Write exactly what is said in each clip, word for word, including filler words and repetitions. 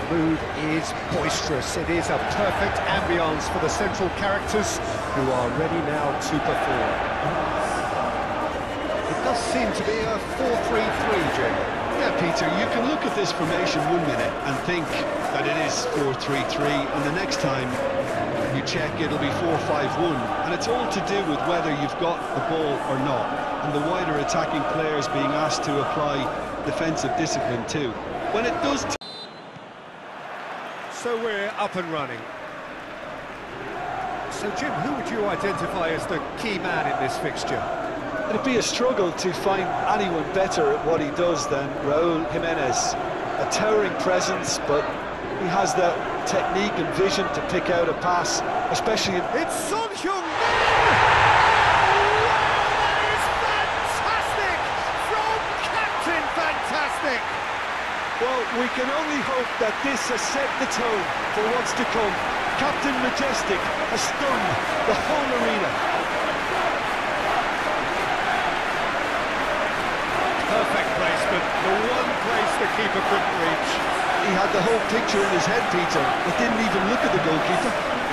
mood is boisterous. It is a perfect ambience for the central characters who are ready now to perform. It does seem to be a four three three, Jim. Yeah, Peter, you can look at this formation one minute and think that it is four three three, and the next time you check it'll be four five one, and it's all to do with whether you've got the ball or not, and the wider attacking players being asked to apply defensive discipline too. When it does... T so we're up and running. So, Jim, who would you identify as the key man in this fixture? It'd be a struggle to find anyone better at what he does than Raúl Jiménez. A towering presence, but he has that technique and vision to pick out a pass, especially in... It's Son Heung-min! Fantastic! Well, we can only hope that this has set the tone for what's to come. Captain Majestic has stunned the whole arena. Perfect placement, the one place the keeper couldn't reach. He had the whole picture in his head, Peter, but didn't even look at the goalkeeper.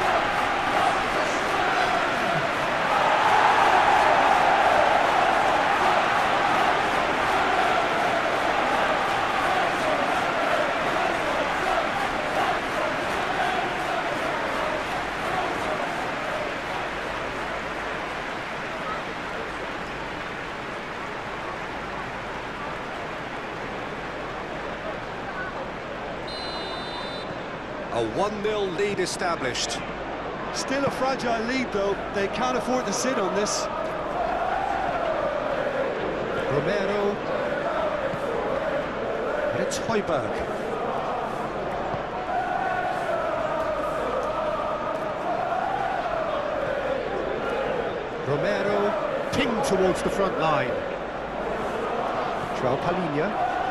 A one nil lead established. Still a fragile lead, though. They can't afford to sit on this. Romero. And it's Højbjerg. Romero pinged towards the front line. João Palhinha.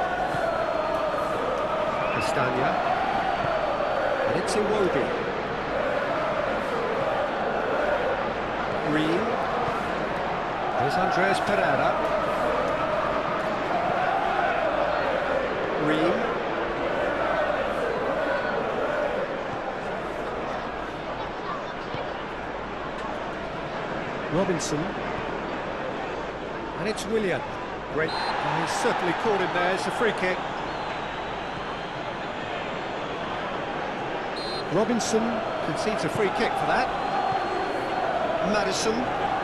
Castagna. And it's Iwobi. Green. There's Andreas Pereira. Green. Robinson. And it's Willian. Great. Oh, he's certainly caught him there. It's a free kick. Robinson concedes a free kick for that. Maddison.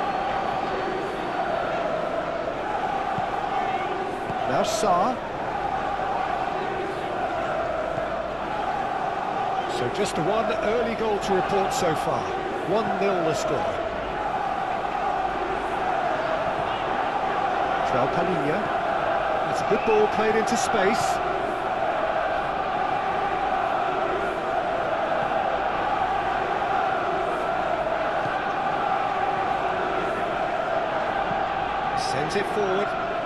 Now Sarr. So just a one early goal to report so far. one nil the score. João Palhinha. It's a good ball played into space. Sends it forward.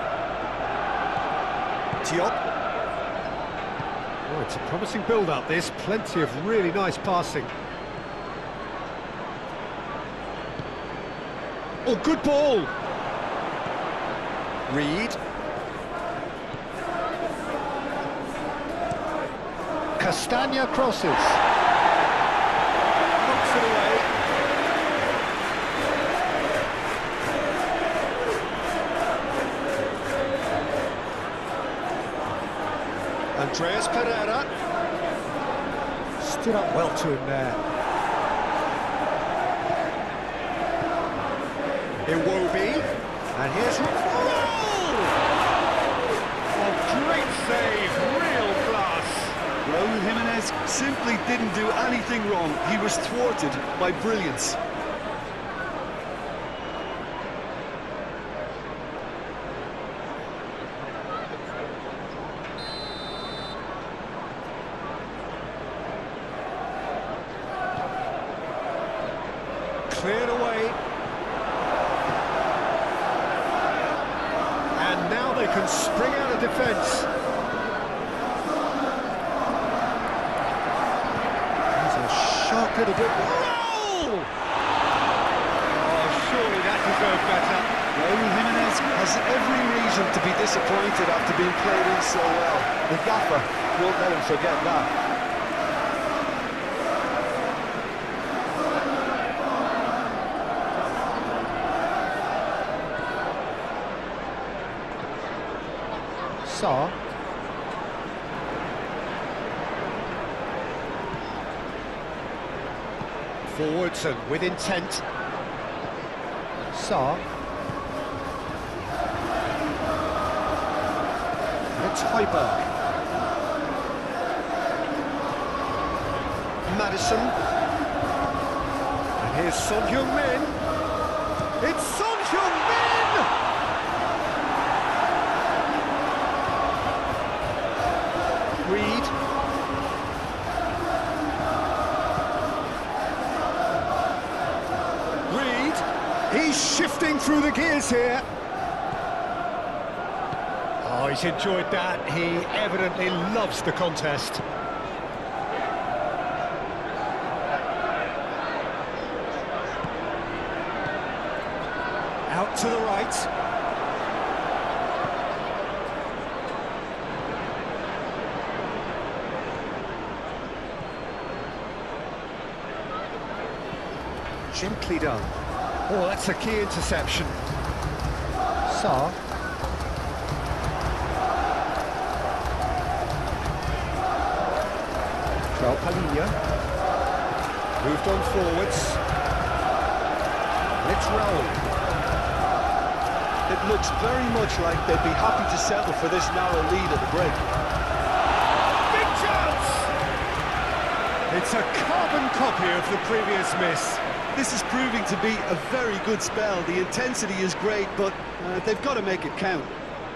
Diop. Oh, it's a promising build-up, this. Plenty of really nice passing. Oh, good ball! Reed. Castagna crosses. Knocks it away. Andreas Pereira stood up well to him there. Iwobi, and here's Raúl! A great save, real class. Raúl Jiménez simply didn't do anything wrong. He was thwarted by brilliance. Cleared away. And now they can spring out of defence. There's a sharp little bit. Roll! Oh, surely that deserved better. Raúl Jiménez has every reason to be disappointed after being played in so well. The gaffer won't let him forget that. Sarr. Forwards and with intent. Sarr. It's Højbjerg. Maddison. And here's Son Heung-min. It's Son Heung-min! Reed. Reed. He's shifting through the gears here. Oh, he's enjoyed that. He evidently loves the contest. Out to the right. Gently done. Oh, that's a key interception. Sarr. João Palhinha. Moved on forwards. It's Raul. It looks very much like they'd be happy to settle for this narrow lead at the break. Big chance! It's a carbon copy of the previous miss. This is proving to be a very good spell. The intensity is great, but uh, they've got to make it count.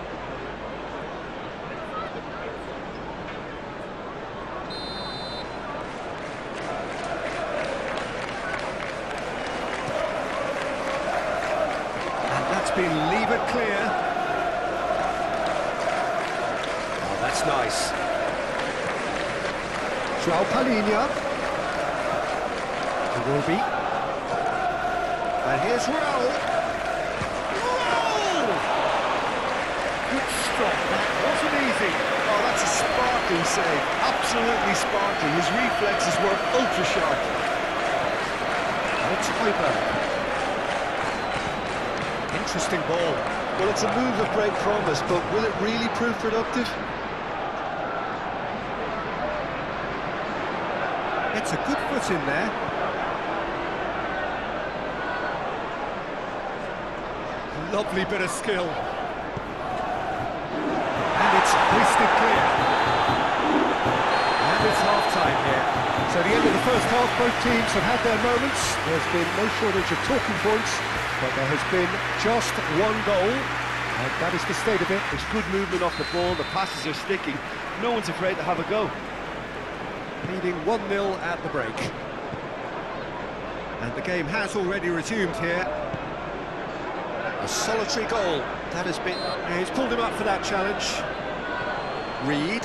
Been levered clear. Oh, that's nice. João Palhinha. It will be. And here's Raul. Raul! Good stop. That wasn't easy. Oh, that's a sparkling save. Absolutely sparkling. His reflexes were ultra sharp. And it's Højbjerg. Interesting ball. Well, it's a move of great promise, but will it really prove productive? It's a good foot in there. Lovely bit of skill. And it's hoisted clear. And it's half-time here. So the end of the first half, both teams have had their moments. There's been no shortage of talking points. But there has been just one goal, and that is the state of it. There's good movement off the ball, the passes are sticking. No one's afraid to have a go. Leading one nil at the break. And the game has already resumed here. A solitary goal. That has been... He's pulled him up for that challenge. Reed.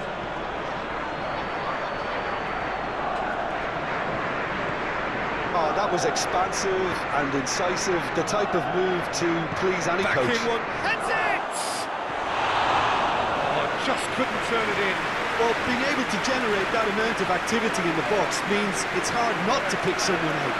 Oh, that was expansive and incisive, the type of move to please any Back coach. in one. That's it! Oh, just couldn't turn it in. Well, being able to generate that amount of activity in the box means it's hard not to pick someone out.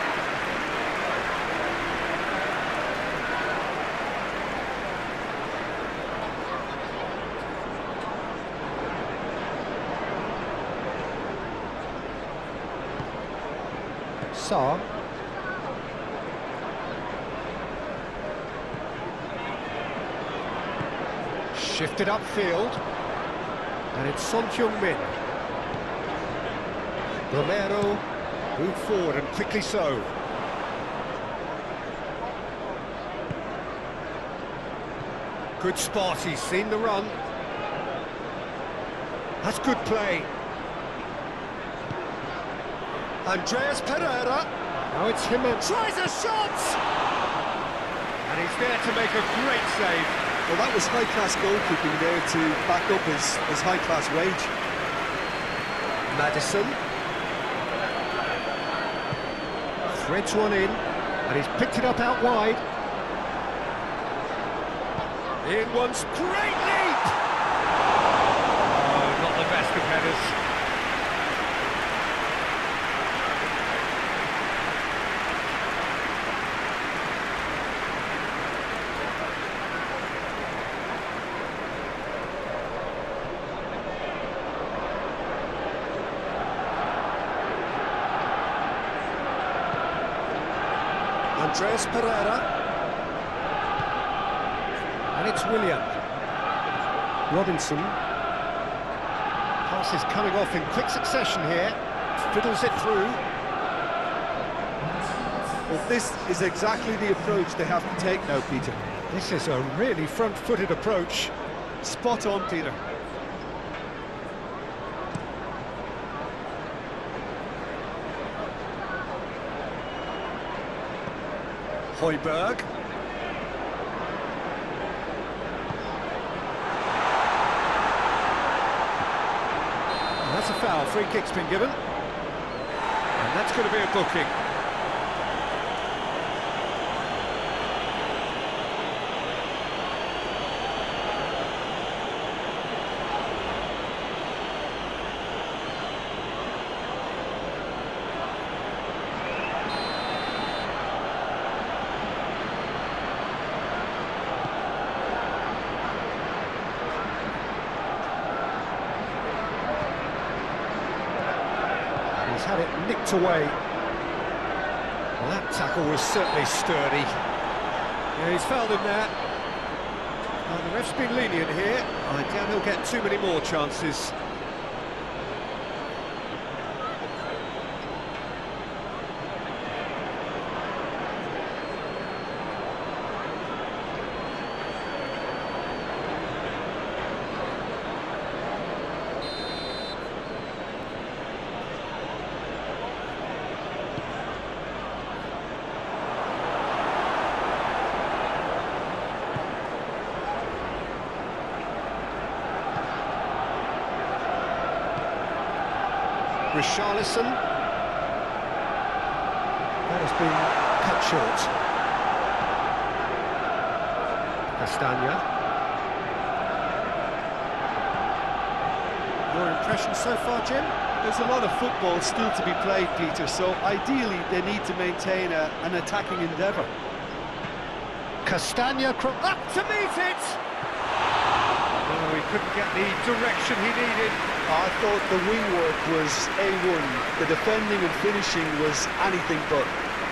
Sarr. Shifted upfield. And it's Son Heung-min. Romero moved forward and quickly so. Good spot, he's seen the run. That's good play. Andreas Pereira. Now it's him and tries a shot! And he's there to make a great save. Well, that was high-class goalkeeping there to back up his, his high-class wage. Maddison. Threads one in, and he's picked it up out wide. In one's great leap! Oh, not the best of headers. Andreas Pereira. And it's Willian. Robinson. Pass is coming off in quick succession here. Fiddles it through. Well, this is exactly the approach they have to take now, Peter. This is a really front-footed approach. Spot on, Peter. Højbjerg. And that's a foul. Free kick's been given. And that's going to be a booking. He's had it nicked away. Well, that tackle was certainly sturdy. Yeah, he's fouled him there. Well, the ref's been lenient here. I doubt he'll get too many more chances. Richarlison. That has been cut short. Castagna. Your impression so far, Jim? There's a lot of football still to be played, Peter, so ideally they need to maintain a, an attacking endeavour. Castagna up to meet it! Oh, he couldn't get the direction he needed. I thought the wing work was A one. The defending and finishing was anything but.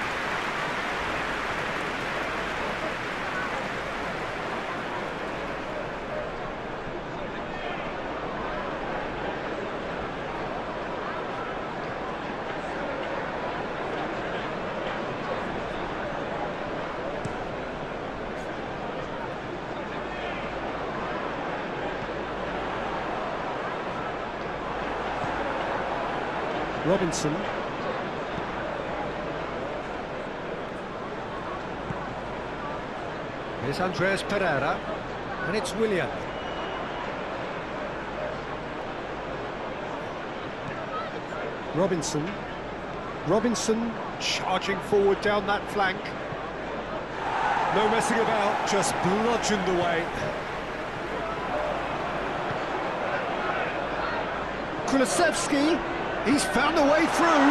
Robinson. Here's Andreas Pereira, and it's Willian. Robinson. Robinson charging forward down that flank. No messing about, just bludgeoned away. Kulusevski. He's found a way through.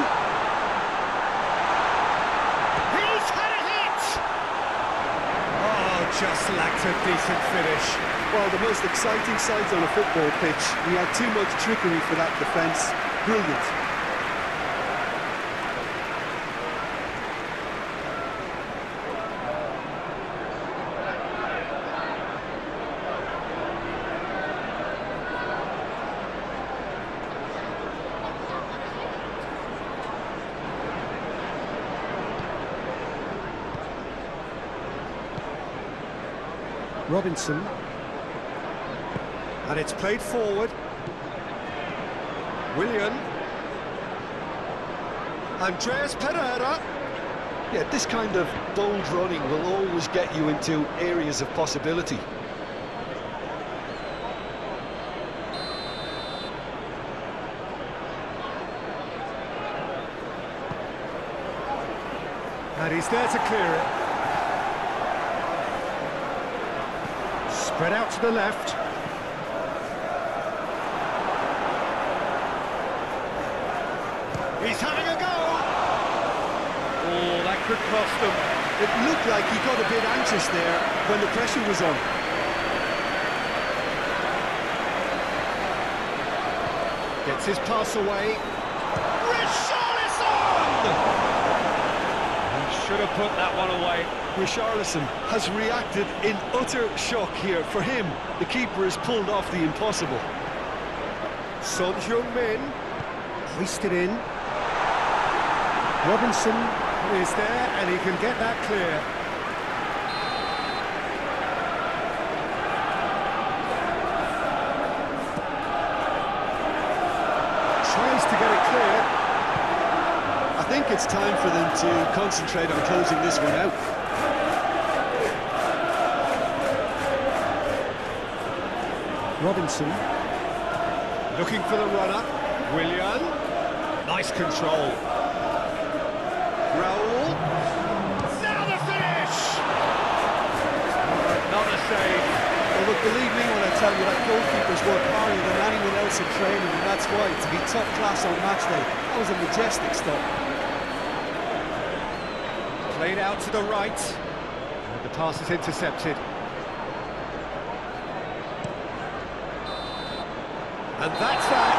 He's had a hit! Oh, just lacked a decent finish. Well, the most exciting sight on a football pitch. We had too much trickery for that defence. Brilliant. Robinson. And it's played forward. Willian. Andreas Pereira. Yeah, this kind of bold running will always get you into areas of possibility. And he's there to clear it. Spread out to the left. He's having a go! Oh, that could cost them. It looked like he got a bit anxious there when the pressure was on. Gets his pass away. Richarlison! He should could have put that one away. Richarlison has reacted in utter shock here. For him, the keeper has pulled off the impossible. Son Heung-min, hoisted in. Robinson is there, and he can get that clear. Tries to get it clear. I think it's time for them to concentrate on closing this one out. Robinson, looking for the runner. Willian, nice control. Raul, now the finish! Not a save. Well, look, believe me when I tell you that goalkeepers work harder than anyone else in training, and that's why, to be top class on match day, that was a majestic stop. Played out to the right, and the pass is intercepted. And that's that.